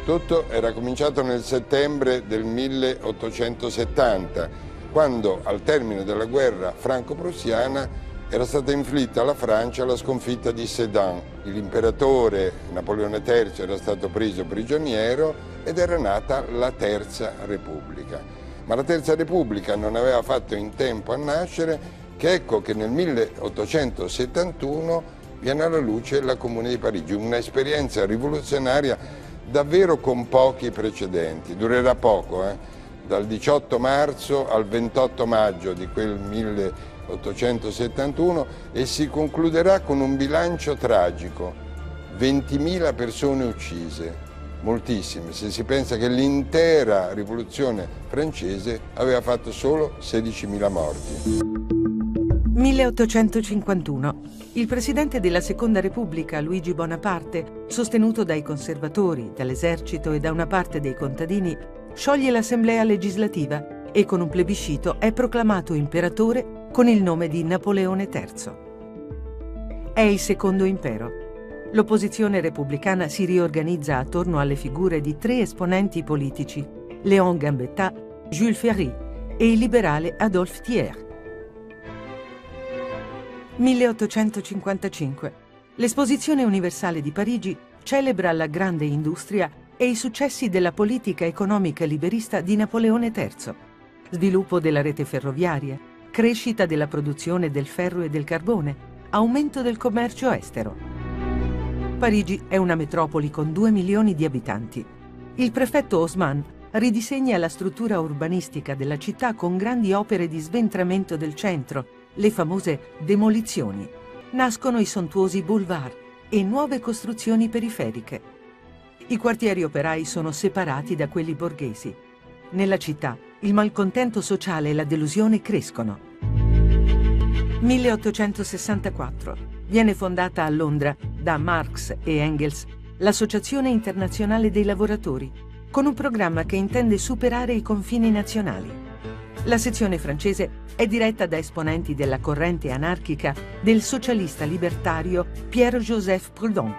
Tutto era cominciato nel settembre del 1870, quando al termine della guerra franco-prussiana era stata inflitta alla Francia la sconfitta di Sedan. L'imperatore Napoleone III era stato preso prigioniero ed era nata la Terza Repubblica. Ma la Terza Repubblica non aveva fatto in tempo a nascere, che ecco che nel 1871 viene alla luce la Comune di Parigi, un'esperienza rivoluzionaria davvero con pochi precedenti. Durerà poco, dal 18 marzo al 28 maggio di quel 1871 e si concluderà con un bilancio tragico, 20.000 persone uccise, moltissime, se si pensa che l'intera rivoluzione francese aveva fatto solo 16.000 morti. 1851. Il presidente della Seconda Repubblica, Luigi Bonaparte, sostenuto dai conservatori, dall'esercito e da una parte dei contadini, scioglie l'assemblea legislativa e con un plebiscito è proclamato imperatore con il nome di Napoleone III. È il Secondo Impero. L'opposizione repubblicana si riorganizza attorno alle figure di 3 esponenti politici, Léon Gambetta, Jules Ferry e il liberale Adolphe Thiers. 1855. L'Esposizione Universale di Parigi celebra la grande industria e i successi della politica economica liberista di Napoleone III. Sviluppo della rete ferroviaria, crescita della produzione del ferro e del carbone, aumento del commercio estero. Parigi è una metropoli con 2 milioni di abitanti. Il prefetto Haussmann ridisegna la struttura urbanistica della città con grandi opere di sventramento del centro, le famose demolizioni. Nascono i sontuosi boulevard e nuove costruzioni periferiche. I quartieri operai sono separati da quelli borghesi. Nella città il malcontento sociale e la delusione crescono. 1864. Viene fondata a Londra da Marx e Engels l'Associazione Internazionale dei Lavoratori, con un programma che intende superare i confini nazionali. La sezione francese è diretta da esponenti della corrente anarchica del socialista libertario Pierre-Joseph Proudhon.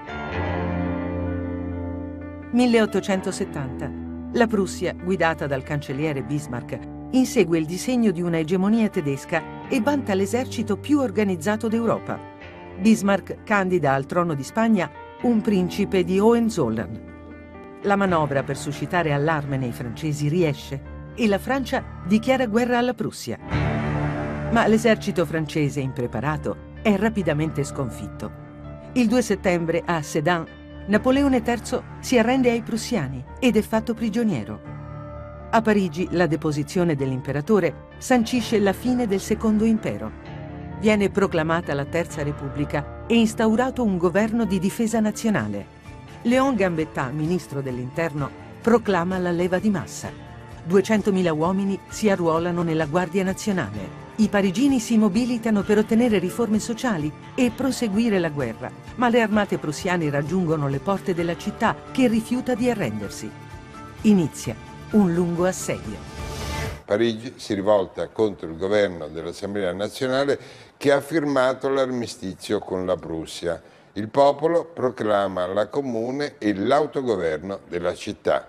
1870. La Prussia, guidata dal cancelliere Bismarck, insegue il disegno di una egemonia tedesca e vanta l'esercito più organizzato d'Europa. Bismarck candida al trono di Spagna un principe di Hohenzollern. La manovra per suscitare allarme nei francesi riesce e la Francia dichiara guerra alla Prussia. Ma l'esercito francese, impreparato, è rapidamente sconfitto. Il 2 settembre a Sedan, Napoleone III si arrende ai prussiani ed è fatto prigioniero. A Parigi la deposizione dell'imperatore sancisce la fine del Secondo Impero. Viene proclamata la Terza Repubblica e instaurato un governo di difesa nazionale. Léon Gambetta, ministro dell'Interno, proclama la leva di massa. 200.000 uomini si arruolano nella Guardia Nazionale. I parigini si mobilitano per ottenere riforme sociali e proseguire la guerra, ma le armate prussiane raggiungono le porte della città che rifiuta di arrendersi. Inizia un lungo assedio. Parigi si rivolta contro il governo dell'Assemblea Nazionale che ha firmato l'armistizio con la Prussia. Il popolo proclama la comune e l'autogoverno della città.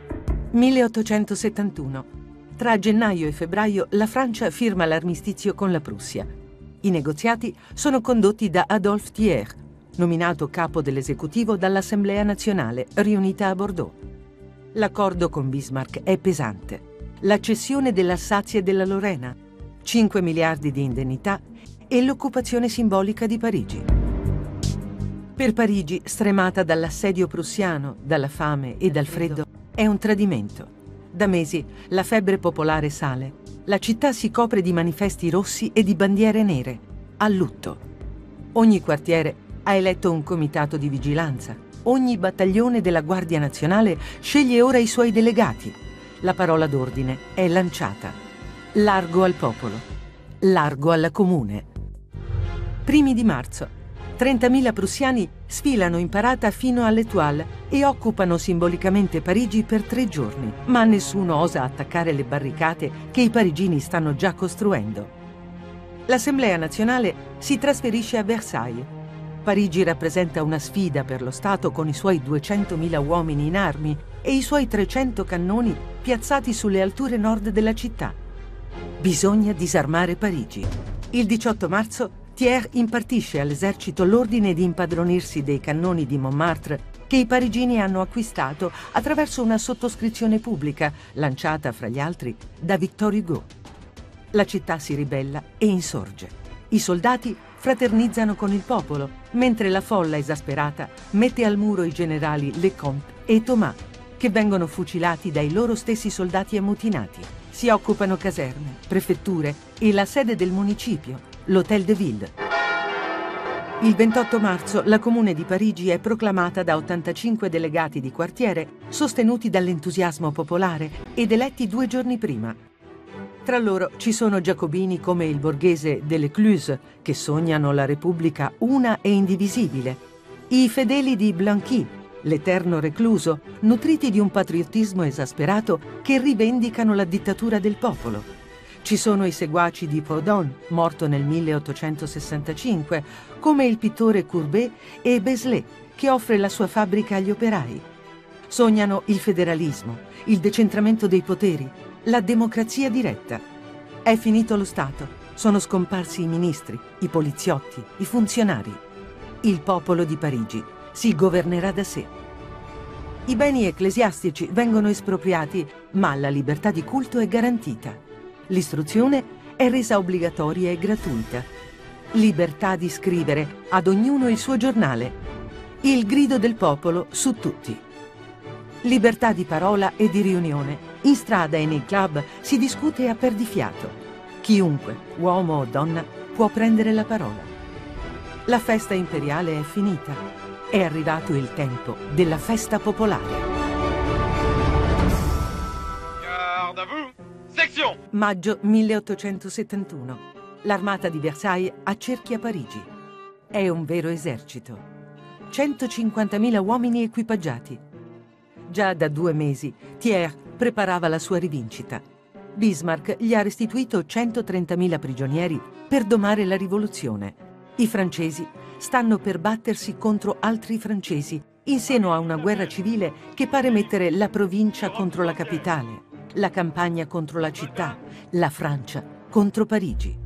1871. Tra gennaio e febbraio la Francia firma l'armistizio con la Prussia. I negoziati sono condotti da Adolphe Thiers, nominato capo dell'esecutivo dall'Assemblea Nazionale riunita a Bordeaux. L'accordo con Bismarck è pesante. La cessione dell'Alsazia e della Lorena, 5 miliardi di indennità e l'occupazione simbolica di Parigi. Per Parigi, stremata dall'assedio prussiano, dalla fame e dal freddo, è un tradimento. Da mesi la febbre popolare sale. La città si copre di manifesti rossi e di bandiere nere, a lutto. Ogni quartiere ha eletto un comitato di vigilanza. Ogni battaglione della Guardia Nazionale sceglie ora i suoi delegati. La parola d'ordine è lanciata. Largo al popolo. Largo alla comune. Primi di marzo. 30.000 prussiani sfilano in parata fino all'Étoile e occupano simbolicamente Parigi per 3 giorni, ma nessuno osa attaccare le barricate che i parigini stanno già costruendo. L'Assemblea nazionale si trasferisce a Versailles. Parigi rappresenta una sfida per lo Stato con i suoi 200.000 uomini in armi e i suoi 300 cannoni piazzati sulle alture nord della città. Bisogna disarmare Parigi. Il 18 marzo Thiers impartisce all'esercito l'ordine di impadronirsi dei cannoni di Montmartre che i parigini hanno acquistato attraverso una sottoscrizione pubblica lanciata, fra gli altri, da Victor Hugo. La città si ribella e insorge. I soldati fraternizzano con il popolo, mentre la folla esasperata mette al muro i generali Lecomte e Thomas, che vengono fucilati dai loro stessi soldati ammutinati. Si occupano caserme, prefetture e la sede del municipio, l'Hôtel de Ville. Il 28 marzo la Comune di Parigi è proclamata da 85 delegati di quartiere sostenuti dall'entusiasmo popolare ed eletti 2 giorni prima. Tra loro ci sono giacobini come il borghese Delecluse, che sognano la Repubblica una e indivisibile, i fedeli di Blanqui, l'eterno recluso, nutriti di un patriottismo esasperato che rivendicano la dittatura del popolo. Ci sono i seguaci di Proudhon, morto nel 1865, come il pittore Courbet e Beslay, che offre la sua fabbrica agli operai. Sognano il federalismo, il decentramento dei poteri, la democrazia diretta. È finito lo Stato, sono scomparsi i ministri, i poliziotti, i funzionari. Il popolo di Parigi si governerà da sé. I beni ecclesiastici vengono espropriati, ma la libertà di culto è garantita. L'istruzione è resa obbligatoria e gratuita. Libertà di scrivere, ad ognuno il suo giornale. Il grido del popolo su tutti. Libertà di parola e di riunione. In strada e nei club si discute a perdifiato. Chiunque, uomo o donna, può prendere la parola. La festa imperiale è finita. È arrivato il tempo della festa popolare. Garde à vous! Section! Maggio 1871. L'armata di Versailles accerchia Parigi. È un vero esercito. 150.000 uomini equipaggiati. Già da 2 mesi Thiers preparava la sua rivincita. Bismarck gli ha restituito 130.000 prigionieri per domare la rivoluzione. I francesi stanno per battersi contro altri francesi in seno a una guerra civile che pare mettere la provincia contro la capitale, la campagna contro la città, la Francia contro Parigi.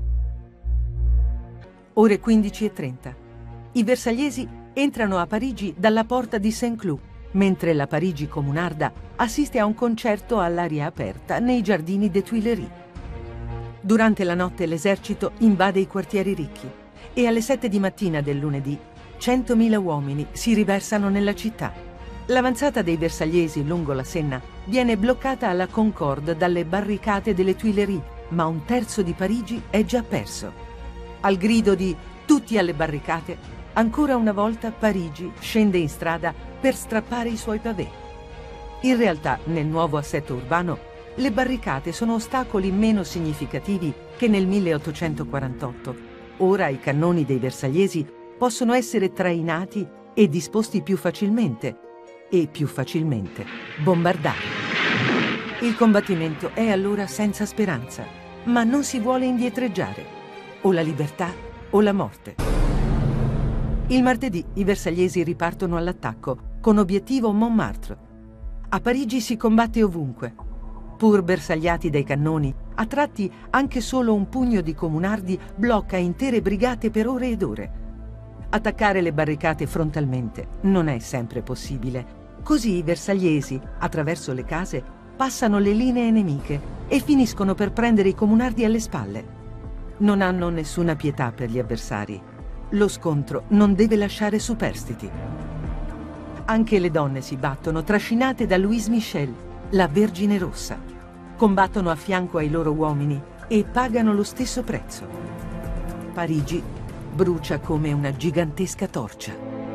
Ore 15:30. I versaillesi entrano a Parigi dalla porta di Saint-Cloud, mentre la Parigi comunarda assiste a un concerto all'aria aperta nei giardini des Tuileries. Durante la notte l'esercito invade i quartieri ricchi e alle 7 di mattina del lunedì 100.000 uomini si riversano nella città. L'avanzata dei versaillesi lungo la Senna viene bloccata alla Concorde dalle barricate delle Tuileries, ma 1/3 di Parigi è già perso. Al grido di "tutti alle barricate", ancora una volta Parigi scende in strada per strappare i suoi pavé. In realtà, nel nuovo assetto urbano, le barricate sono ostacoli meno significativi che nel 1848. Ora i cannoni dei versaillesi possono essere trainati e disposti più facilmente e più facilmente bombardati. Il combattimento è allora senza speranza, ma non si vuole indietreggiare. O la libertà o la morte. Il martedì i versaillesi ripartono all'attacco con obiettivo Montmartre. A Parigi si combatte ovunque. Pur bersagliati dai cannoni, a tratti anche solo un pugno di comunardi blocca intere brigate per ore ed ore. Attaccare le barricate frontalmente non è sempre possibile. Così i versagliesi, attraverso le case, passano le linee nemiche e finiscono per prendere i comunardi alle spalle. Non hanno nessuna pietà per gli avversari. Lo scontro non deve lasciare superstiti. Anche le donne si battono, trascinate da Louise Michel, la Vergine Rossa. Combattono a fianco ai loro uomini e pagano lo stesso prezzo. Parigi brucia come una gigantesca torcia.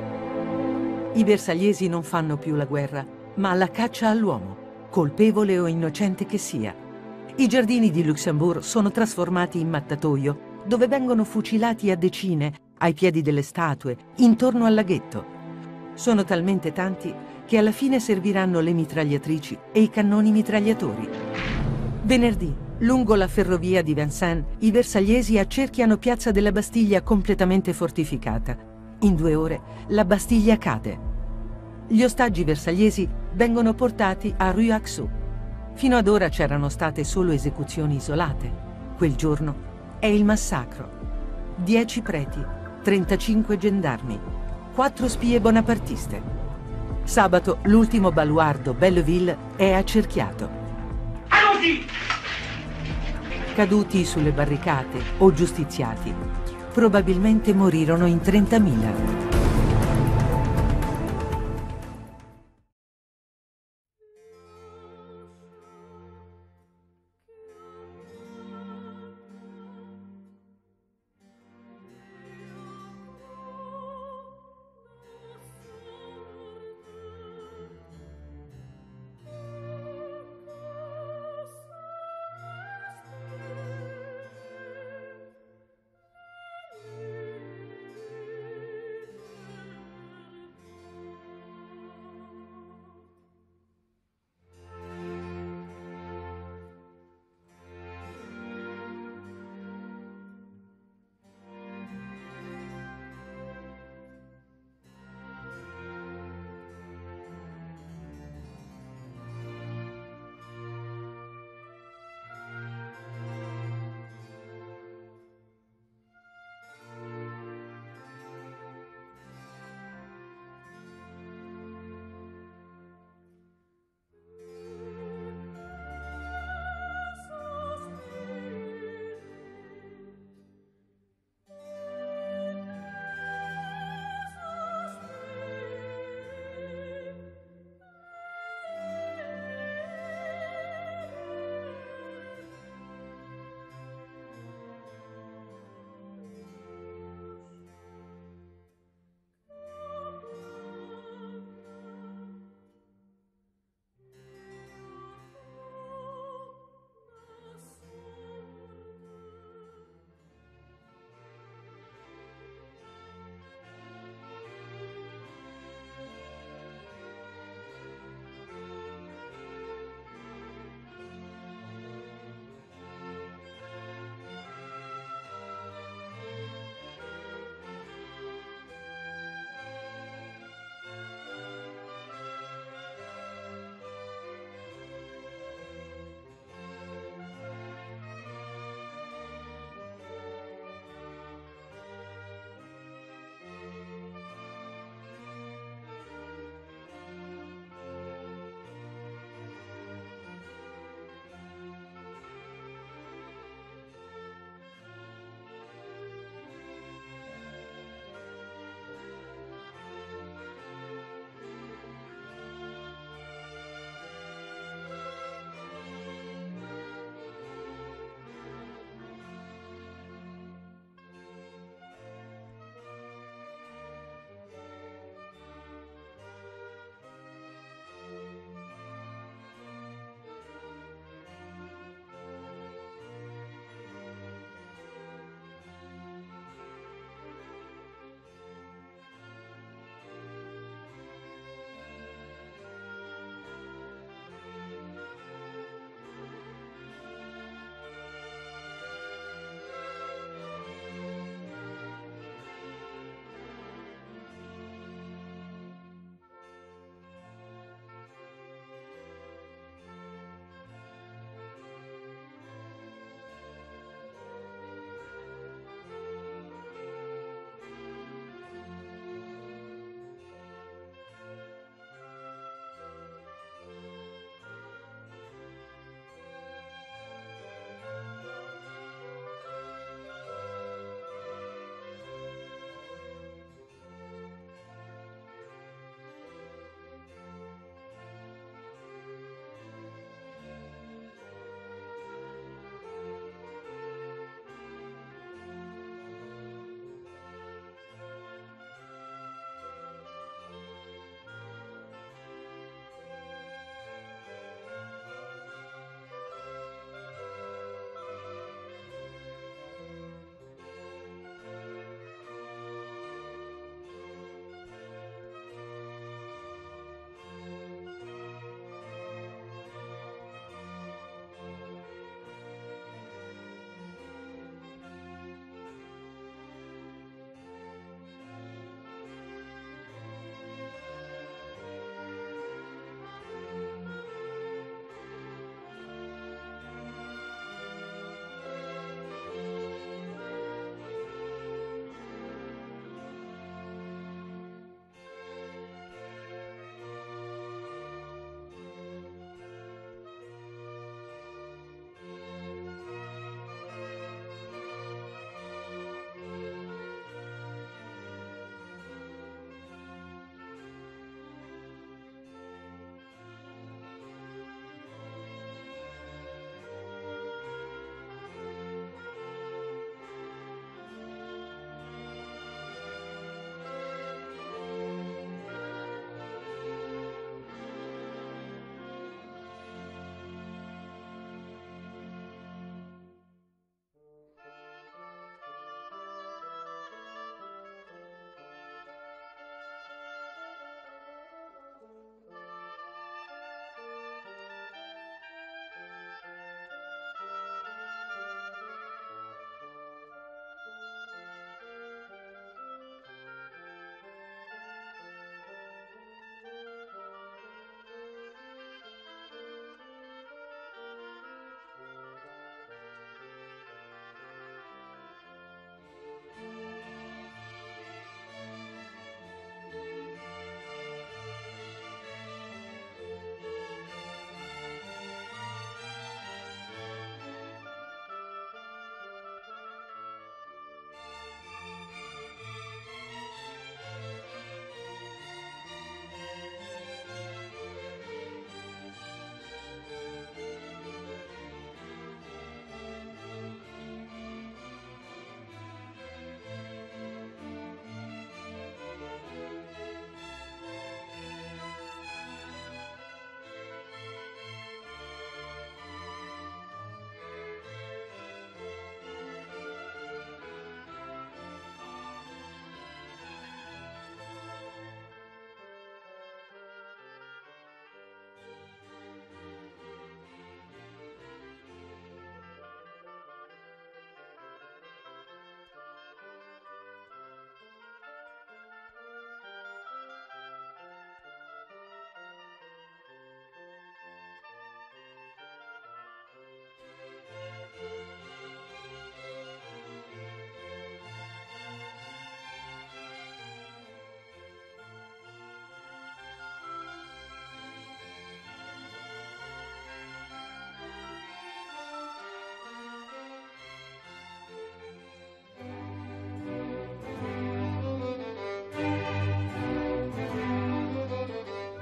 I versagliesi non fanno più la guerra, ma la caccia all'uomo, colpevole o innocente che sia. I giardini di Luxembourg sono trasformati in mattatoio, dove vengono fucilati a decine, ai piedi delle statue, intorno al laghetto. Sono talmente tanti che alla fine serviranno le mitragliatrici e i cannoni mitragliatori. Venerdì, lungo la ferrovia di Vincennes, i versagliesi accerchiano Piazza della Bastiglia completamente fortificata. In 2 ore la Bastiglia cade. Gli ostaggi versagliesi vengono portati a Rue Haxo. Fino ad ora c'erano state solo esecuzioni isolate. Quel giorno è il massacro. 10 preti, 35 gendarmi, 4 spie bonapartiste. Sabato l'ultimo baluardo, Belleville, è accerchiato. Allons-y! Caduti sulle barricate o giustiziati, probabilmente morirono in 30.000.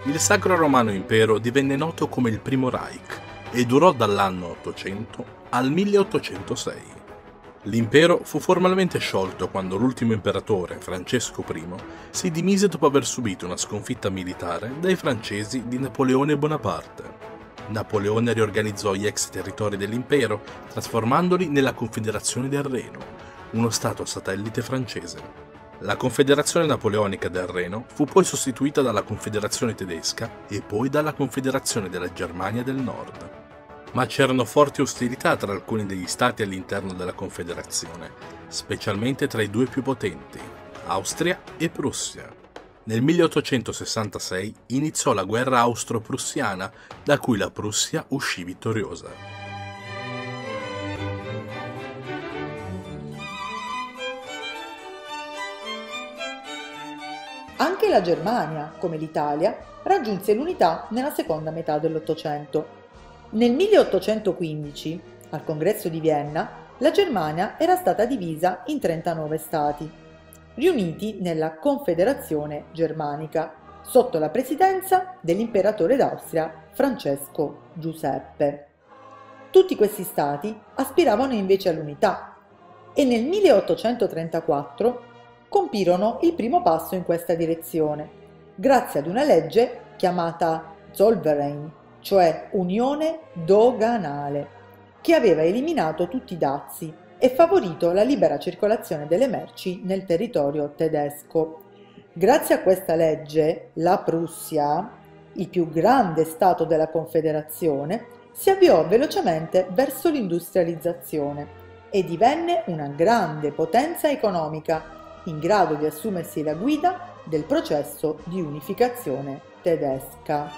Il Sacro Romano Impero divenne noto come il Primo Reich e durò dall'anno 800 al 1806. L'impero fu formalmente sciolto quando l'ultimo imperatore, Francesco I, si dimise dopo aver subito una sconfitta militare dai francesi di Napoleone Bonaparte. Napoleone riorganizzò gli ex territori dell'impero, trasformandoli nella Confederazione del Reno, uno stato satellite francese. La Confederazione Napoleonica del Reno fu poi sostituita dalla Confederazione Tedesca e poi dalla Confederazione della Germania del Nord. Ma c'erano forti ostilità tra alcuni degli stati all'interno della Confederazione, specialmente tra i due più potenti, Austria e Prussia. Nel 1866 iniziò la guerra austro-prussiana, da cui la Prussia uscì vittoriosa. Anche la Germania, come l'Italia, raggiunse l'unità nella seconda metà dell'Ottocento. Nel 1815, al Congresso di Vienna, la Germania era stata divisa in 39 stati, riuniti nella Confederazione Germanica, sotto la presidenza dell'imperatore d'Austria Francesco Giuseppe. Tutti questi stati aspiravano invece all'unità e nel 1834 compirono il primo passo in questa direzione, grazie ad una legge chiamata Zollverein, cioè Unione Doganale, che aveva eliminato tutti i dazi e favorito la libera circolazione delle merci nel territorio tedesco. Grazie a questa legge, la Prussia, il più grande stato della Confederazione, si avviò velocemente verso l'industrializzazione e divenne una grande potenza economica, in grado di assumersi la guida del processo di unificazione tedesca.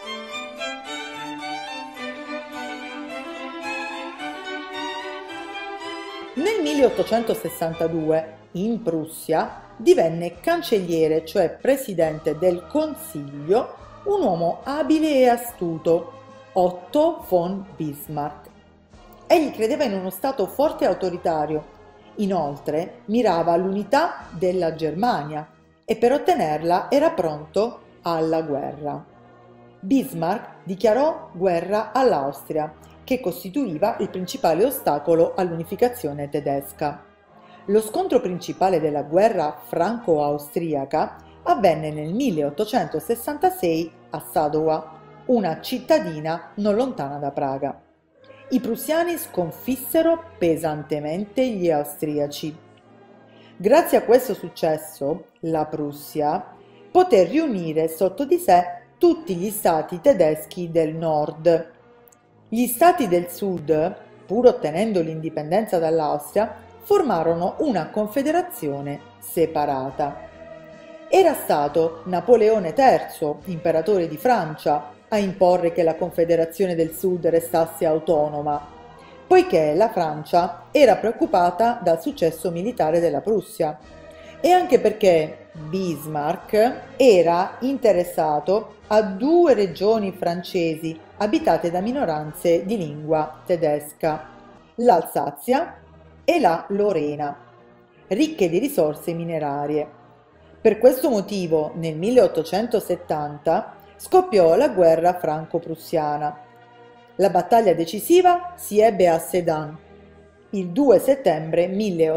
Nel 1862, in Prussia, divenne cancelliere, cioè presidente del Consiglio, un uomo abile e astuto, Otto von Bismarck. Egli credeva in uno Stato forte e autoritario. Inoltre, mirava all'unità della Germania e per ottenerla era pronto alla guerra. Bismarck dichiarò guerra all'Austria, che costituiva il principale ostacolo all'unificazione tedesca. Lo scontro principale della guerra franco-austriaca avvenne nel 1866 a Sadowa, una cittadina non lontana da Praga. I prussiani sconfissero pesantemente gli austriaci. Grazie a questo successo, la Prussia poté riunire sotto di sé tutti gli stati tedeschi del nord. Gli stati del sud, pur ottenendo l'indipendenza dall'Austria, formarono una confederazione separata. Era stato Napoleone III, imperatore di Francia, a imporre che la Confederazione del Sud restasse autonoma, poiché la Francia era preoccupata dal successo militare della Prussia e anche perché Bismarck era interessato a due regioni francesi abitate da minoranze di lingua tedesca, l'Alsazia e la Lorena, ricche di risorse minerarie. Per questo motivo, nel 1870 scoppiò la guerra franco-prussiana. La battaglia decisiva si ebbe a Sedan, il 2 settembre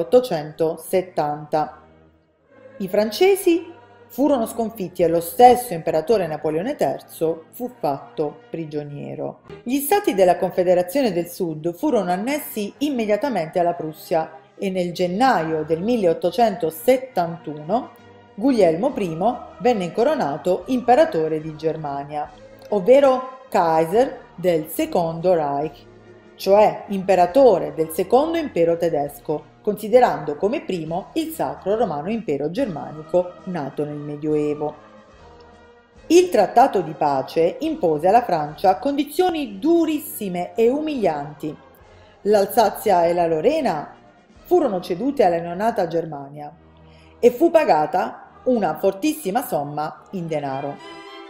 1870. I francesi furono sconfitti e lo stesso imperatore Napoleone III fu fatto prigioniero. Gli stati della Confederazione del Sud furono annessi immediatamente alla Prussia e nel gennaio del 1871 Guglielmo I venne incoronato imperatore di Germania, ovvero Kaiser del Secondo Reich, cioè imperatore del Secondo Impero tedesco, considerando come primo il Sacro Romano Impero Germanico nato nel Medioevo. Il trattato di pace impose alla Francia condizioni durissime e umilianti. L'Alsazia e la Lorena furono cedute alla neonata Germania e fu pagata una fortissima somma in denaro.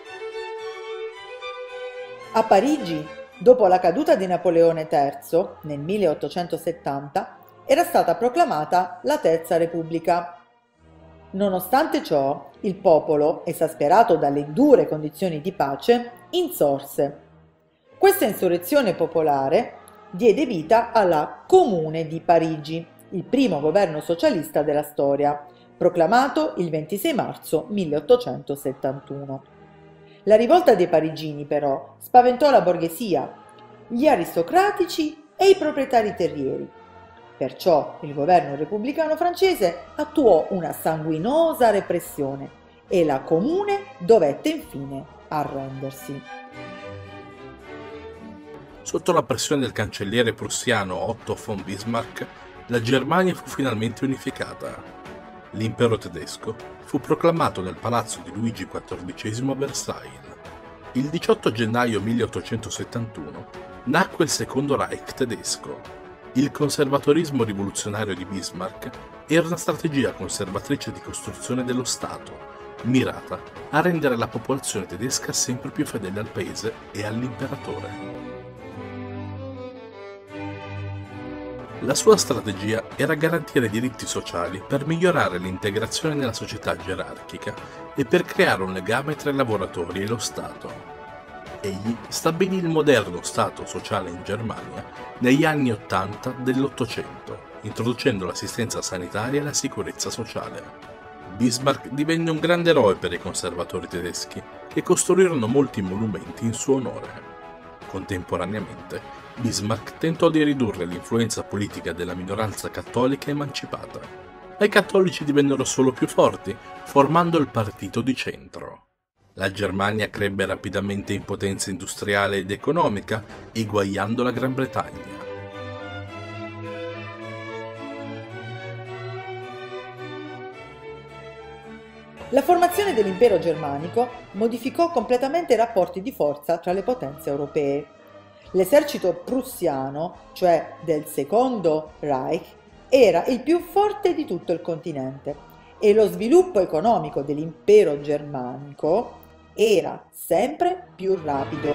A Parigi, dopo la caduta di Napoleone III nel 1870, era stata proclamata la Terza Repubblica. Nonostante ciò, il popolo, esasperato dalle dure condizioni di pace, insorse. Questa insurrezione popolare diede vita alla Comune di Parigi, il primo governo socialista della storia, proclamato il 26 marzo 1871. La rivolta dei parigini, però, spaventò la borghesia, gli aristocratici e i proprietari terrieri. Perciò il governo repubblicano francese attuò una sanguinosa repressione e la Comune dovette infine arrendersi. Sotto la pressione del cancelliere prussiano Otto von Bismarck, la Germania fu finalmente unificata. L'impero tedesco fu proclamato nel palazzo di Luigi XIV a Versailles. Il 18 gennaio 1871 nacque il Secondo Reich tedesco. Il conservatorismo rivoluzionario di Bismarck era una strategia conservatrice di costruzione dello Stato, mirata a rendere la popolazione tedesca sempre più fedele al paese e all'imperatore. La sua strategia era garantire diritti sociali per migliorare l'integrazione nella società gerarchica e per creare un legame tra i lavoratori e lo Stato. Egli stabilì il moderno Stato sociale in Germania negli anni '80 dell'Ottocento, introducendo l'assistenza sanitaria e la sicurezza sociale. Bismarck divenne un grande eroe per i conservatori tedeschi, che costruirono molti monumenti in suo onore. Contemporaneamente, Bismarck tentò di ridurre l'influenza politica della minoranza cattolica emancipata. I cattolici divennero solo più forti, formando il partito di centro. La Germania crebbe rapidamente in potenza industriale ed economica, eguagliando la Gran Bretagna. La formazione dell'impero germanico modificò completamente i rapporti di forza tra le potenze europee. L'esercito prussiano, cioè del Secondo Reich, era il più forte di tutto il continente e lo sviluppo economico dell'impero germanico era sempre più rapido.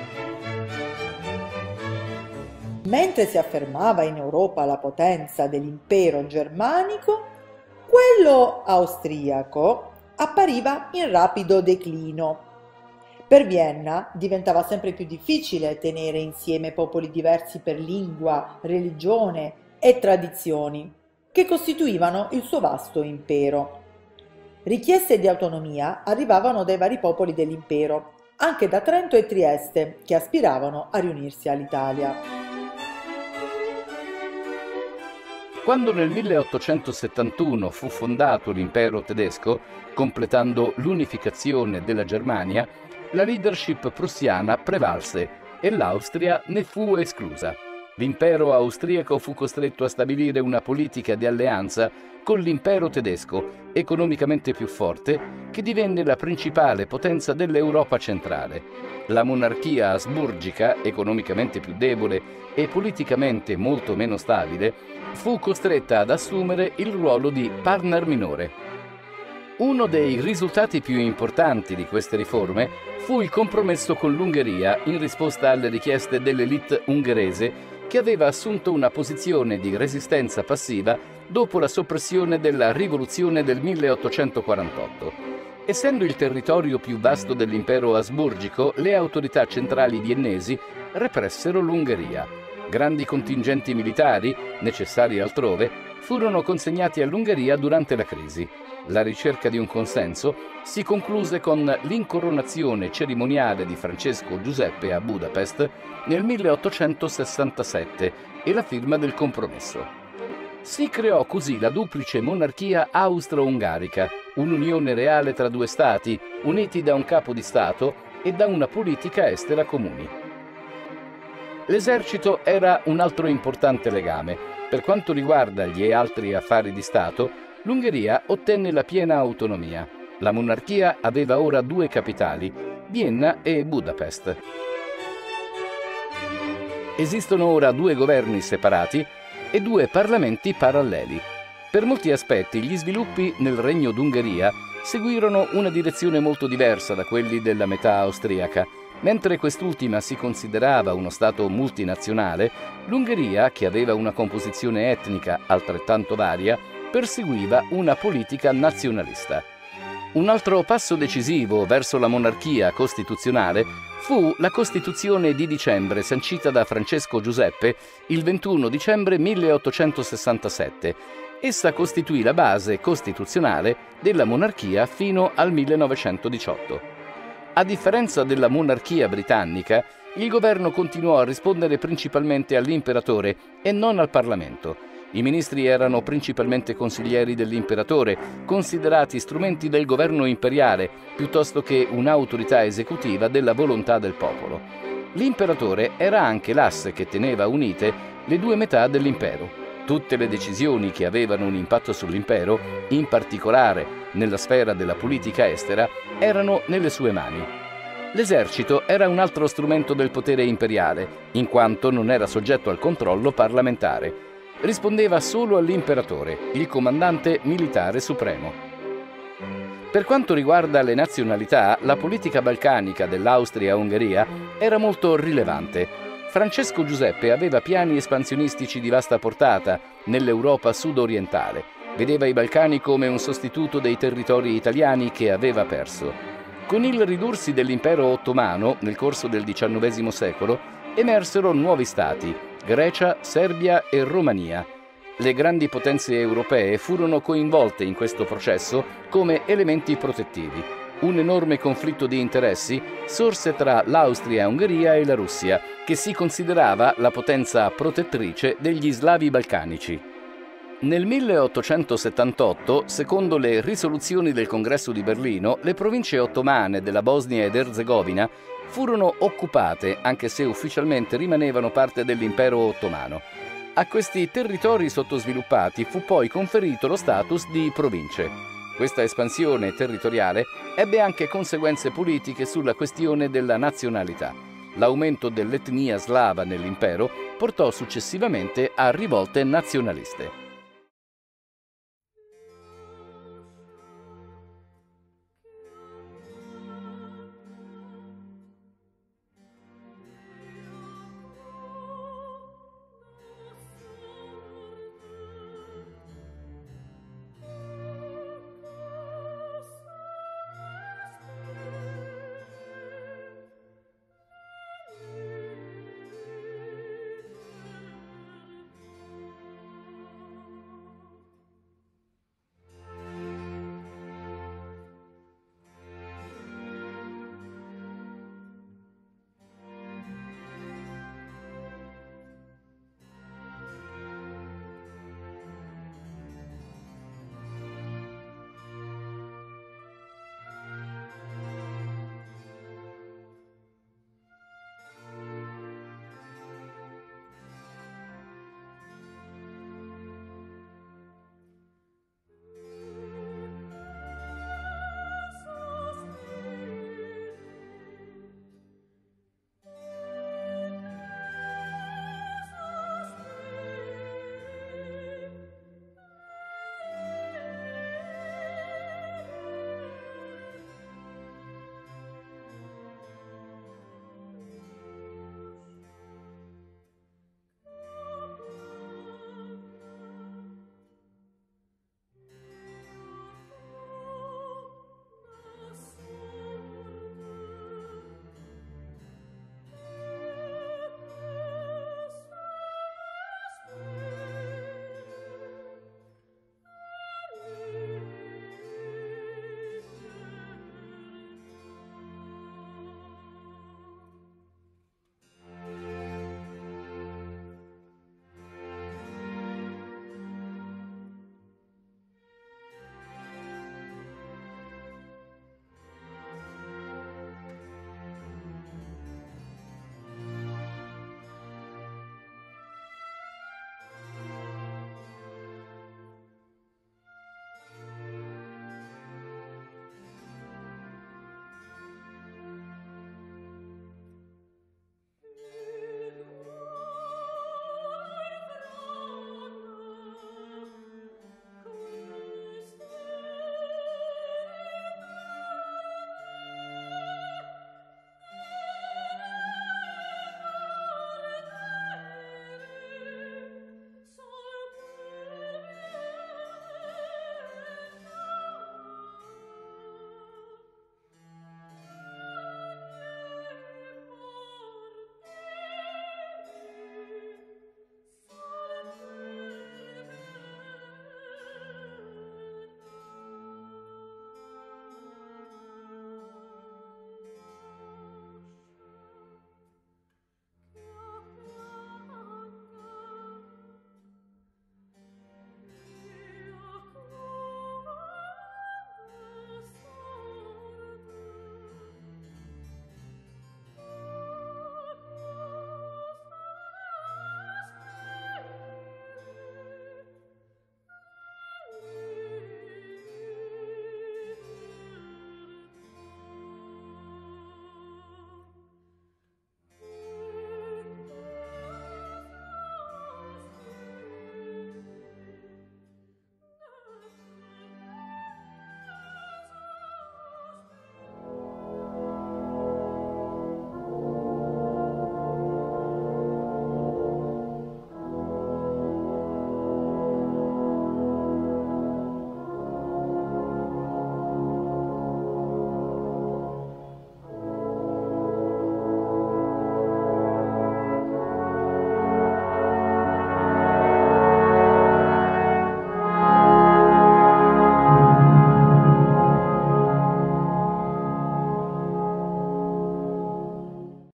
Mentre si affermava in Europa la potenza dell'impero germanico, quello austriaco appariva in rapido declino. Per Vienna diventava sempre più difficile tenere insieme popoli diversi per lingua, religione e tradizioni, che costituivano il suo vasto impero. Richieste di autonomia arrivavano dai vari popoli dell'impero, anche da Trento e Trieste, che aspiravano a riunirsi all'Italia. Quando nel 1871 fu fondato l'impero tedesco, completando l'unificazione della Germania, la leadership prussiana prevalse e l'Austria ne fu esclusa. L'impero austriaco fu costretto a stabilire una politica di alleanza con l'impero tedesco, economicamente più forte, che divenne la principale potenza dell'Europa centrale. La monarchia asburgica, economicamente più debole e politicamente molto meno stabile, fu costretta ad assumere il ruolo di partner minore. Uno dei risultati più importanti di queste riforme fu il compromesso con l'Ungheria in risposta alle richieste dell'élite ungherese, che aveva assunto una posizione di resistenza passiva dopo la soppressione della rivoluzione del 1848. Essendo il territorio più vasto dell'impero asburgico, le autorità centrali viennesi repressero l'Ungheria. Grandi contingenti militari, necessari altrove, furono consegnati all'Ungheria durante la crisi. La ricerca di un consenso si concluse con l'incoronazione cerimoniale di Francesco Giuseppe a Budapest nel 1867 e la firma del compromesso. Si creò così la duplice monarchia austro-ungarica, un'unione reale tra due stati, uniti da un capo di Stato e da una politica estera comuni. L'esercito era un altro importante legame. Per quanto riguarda gli altri affari di Stato, l'Ungheria ottenne la piena autonomia. La monarchia aveva ora due capitali, Vienna e Budapest. Esistono ora due governi separati e due parlamenti paralleli. Per molti aspetti gli sviluppi nel Regno d'Ungheria seguirono una direzione molto diversa da quelli della metà austriaca. Mentre quest'ultima si considerava uno Stato multinazionale, l'Ungheria, che aveva una composizione etnica altrettanto varia, perseguiva una politica nazionalista. Un altro passo decisivo verso la monarchia costituzionale fu la Costituzione di dicembre sancita da Francesco Giuseppe il 21 dicembre 1867. Essa costituì la base costituzionale della monarchia fino al 1918. A differenza della monarchia britannica, il governo continuò a rispondere principalmente all'imperatore e non al Parlamento. I ministri erano principalmente consiglieri dell'imperatore, considerati strumenti del governo imperiale, piuttosto che un'autorità esecutiva della volontà del popolo. L'imperatore era anche l'asse che teneva unite le due metà dell'impero. Tutte le decisioni che avevano un impatto sull'impero, in particolare nella sfera della politica estera, erano nelle sue mani. L'esercito era un altro strumento del potere imperiale, in quanto non era soggetto al controllo parlamentare. Rispondeva solo all'imperatore, il comandante militare supremo. Per quanto riguarda le nazionalità, la politica balcanica dell'Austria-Ungheria era molto rilevante. Francesco Giuseppe aveva piani espansionistici di vasta portata nell'Europa sud-orientale. Vedeva i Balcani come un sostituto dei territori italiani che aveva perso. Con il ridursi dell'impero ottomano nel corso del XIX secolo, emersero nuovi stati: Grecia, Serbia e Romania. Le grandi potenze europee furono coinvolte in questo processo come elementi protettivi. Un enorme conflitto di interessi sorse tra l'Austria-Ungheria e la Russia, che si considerava la potenza protettrice degli slavi balcanici. Nel 1878, secondo le risoluzioni del Congresso di Berlino, le province ottomane della Bosnia ed Erzegovina furono occupate, anche se ufficialmente rimanevano parte dell'impero ottomano. A questi territori sottosviluppati fu poi conferito lo status di province. Questa espansione territoriale ebbe anche conseguenze politiche sulla questione della nazionalità. L'aumento dell'etnia slava nell'impero portò successivamente a rivolte nazionaliste.